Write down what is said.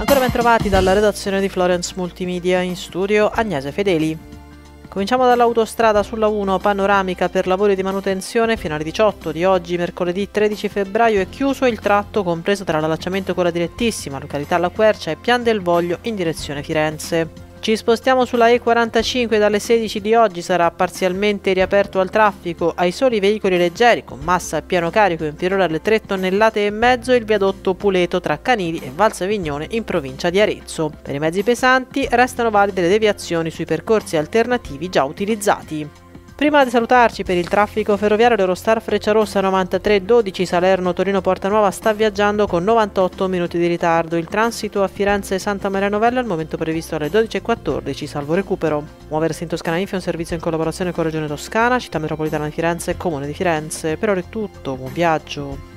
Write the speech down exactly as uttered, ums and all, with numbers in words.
Ancora ben trovati dalla redazione di Florence Multimedia, in studio Agnese Fedeli. Cominciamo dall'autostrada sulla uno, panoramica per lavori di manutenzione fino alle diciotto di oggi, mercoledì tredici febbraio, è chiuso il tratto compreso tra l'allacciamento con la direttissima, località La Quercia e Pian del Voglio in direzione Firenze. Ci spostiamo sulla E quarantacinque, dalle sedici di oggi sarà parzialmente riaperto al traffico ai soli veicoli leggeri con massa a pieno carico inferiore alle tre tonnellate e mezzo il viadotto Puleto tra Canili e Valsavignone in provincia di Arezzo. Per i mezzi pesanti restano valide le deviazioni sui percorsi alternativi già utilizzati. Prima di salutarci, per il traffico ferroviario, l'Eurostar Frecciarossa novantatré dodici Salerno-Torino Porta Nuova sta viaggiando con novantotto minuti di ritardo. Il transito a Firenze Santa Maria Novella al momento previsto alle dodici e quattordici, salvo recupero. Muoversi in Toscana Info è un servizio in collaborazione con Regione Toscana, Città Metropolitana di Firenze e Comune di Firenze. Per ora è tutto, buon viaggio!